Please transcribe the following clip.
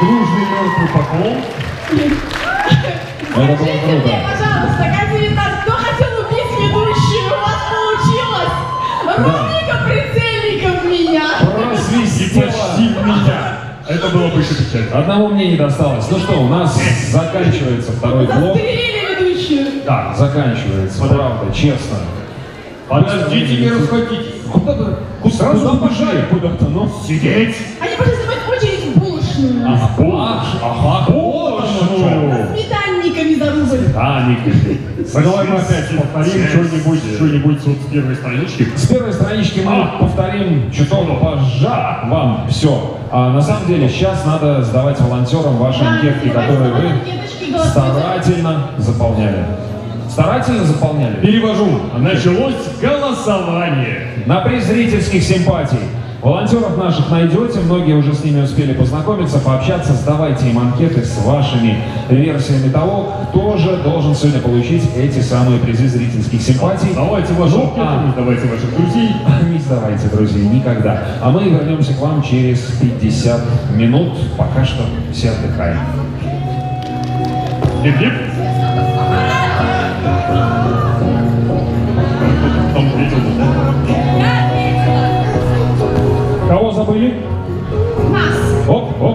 Дружный мертвый поклон. Это было круто. Мне, пожалуйста, К-19, кто хотел убить ведущую? У вас получилось! Рубрика «Прицельника в меня». Просвистела. Почти в меня. Это было бы еще печально. Одного мне не досталось. Ну что, у нас заканчивается второй блок. Застрелили ведущую. Да, заканчивается, правда, честно. Подождите, не расходитесь. Сразу убежали куда-то, ну. Сидеть. Они пошли занимать очередь в булочную. Ага, вот оно что. Сметанниками зарубали. Давай мы опять повторим что-нибудь с первой странички. С первой странички мы повторим чуток позже вам все. А на самом деле сейчас надо сдавать волонтерам ваши анкетки, которые вы старательно заполняли. Старательно заполняли? Перевожу. Началось голосование. На приз зрительских симпатий. Волонтеров наших найдете, многие уже с ними успели познакомиться, пообщаться, сдавайте им анкеты с вашими версиями того, кто же должен сегодня получить эти самые призы зрительских симпатий. Давайте ваши анкеты, сдавайте ваших друзей. Не сдавайте, друзья, никогда. А мы вернемся к вам через 50 минут. Пока что все отдыхаем. Лип-лип. Кого забыли? Нас. Оп, оп.